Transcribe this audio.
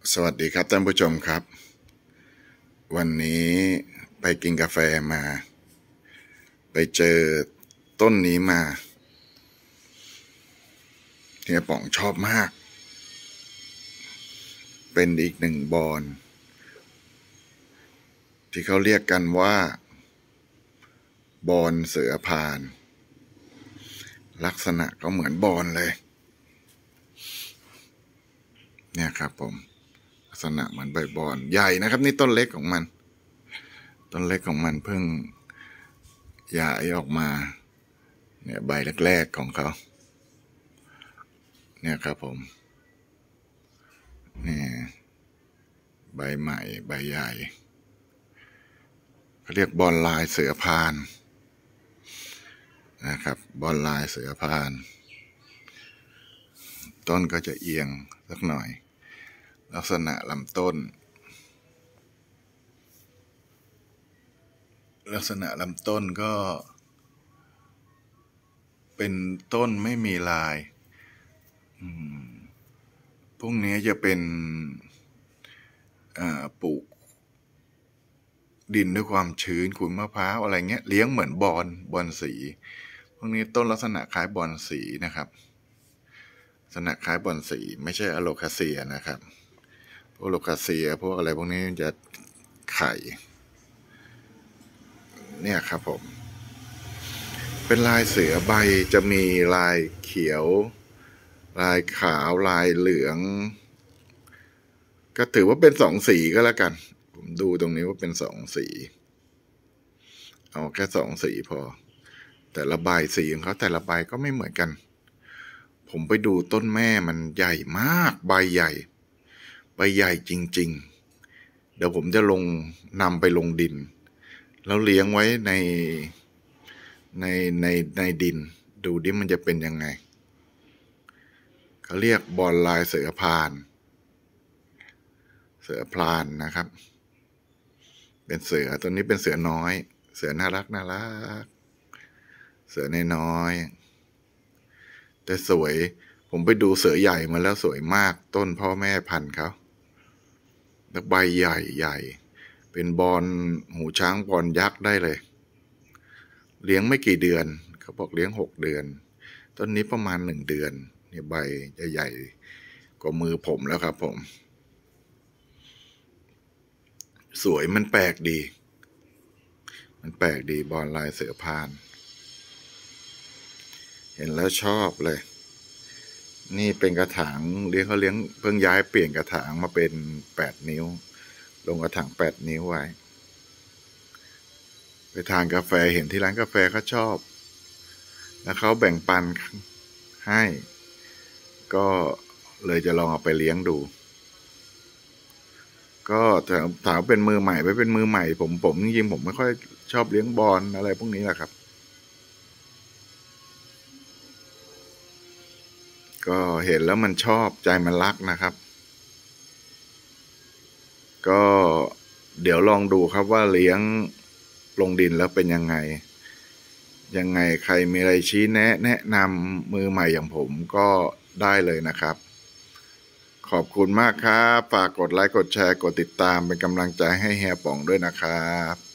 สวัสดีครับท่านผู้ชมครับวันนี้ไปกินกาแฟมาไปเจอต้นนี้มาเฮียป๋องชอบมากเป็นอีกหนึ่งบอนที่เขาเรียกกันว่าบอนเสือพานลักษณะก็เหมือนบอนเลยเนี่ยครับผมลักษณะเหมือนใบบอนใหญ่นะครับนี่ต้นเล็กของมันต้นเล็กของมันเพิ่งหย่าออกมาเนี่ยใบแรกๆของเขาเนี่ยครับผมนี่ใบใหม่ใบใหญ่เขาเรียกบอนลายเสือพานนะครับบอนลายเสือพานต้นก็จะเอียงสักหน่อยลักษณะลำต้นก็เป็นต้นไม่มีลายพวกนี้จะเป็นปลูกดินด้วยความชื้นขุนมะพร้าวอะไรเงี้ยเลี้ยงเหมือนบอนสีพวกนี้ต้นลักษณะคล้ายบอนสีนะครับลักษณะคล้ายบอนสีไม่ใช่อะโลคาเซียนะครับพวกโลคาเซียพวกอะไรพวกนี้จะไข่เนี่ยครับผมเป็นลายเสือใบจะมีลายเขียวลายขาวลายเหลืองก็ถือว่าเป็น2 สีก็แล้วกันผมดูตรงนี้ว่าเป็น2 สีเอาแค่2 สีพอแต่ละใบสีของเขาแต่ละใบก็ไม่เหมือนกันผมไปดูต้นแม่มันใหญ่มากใบใหญ่จริงๆเดี๋ยวผมจะนำไปลงดินแล้วเลี้ยงไว้ในดินดูดิมันจะเป็นยังไงเขาเรียกบอนลายเสือพานนะครับเป็นเสือตัวนี้เป็นเสือน้อยเสือน่ารักเสือน้อยแต่สวยผมไปดูเสือใหญ่มาแล้วสวยมากต้นพ่อแม่พันธุ์เขาแล้วใบใหญ่เป็นบอนหูช้างบอนยักษ์ได้เลยเลี้ยงไม่กี่เดือนเขาบอกเลี้ยง6 เดือนต้นนี้ประมาณ1 เดือนเนี่ยใบจะใหญ่กว่ามือผมแล้วครับผมสวยมันแปลกดีบอนลายเสือพานเห็นแล้วชอบเลยนี่เป็นกระถางเขาเลี้ยงเพิ่งย้ายเปลี่ยนกระถางมาเป็น8 นิ้วลงกระถาง8 นิ้วไว้ไปทานกาแฟเห็นที่ร้านกาแฟเขาชอบแล้วเขาแบ่งปันให้ก็เลยจะลองเอาไปเลี้ยงดูก็ถามเป็นมือใหม่เป็นมือใหม่ผมจริงๆผมไม่ค่อยชอบเลี้ยงบอลอะไรพวกนี้แหละครับก็เห็นแล้วมันชอบใจมันรักนะครับก็เดี๋ยวลองดูครับว่าเลี้ยงลงดินแล้วเป็นยังไงใครมีอะไรชี้แนะนำมือใหม่อย่างผมก็ได้เลยนะครับขอบคุณมากครับฝากกดไลค์กดแชร์กดติดตามเป็นกำลังใจให้เฮียป๋องด้วยนะครับ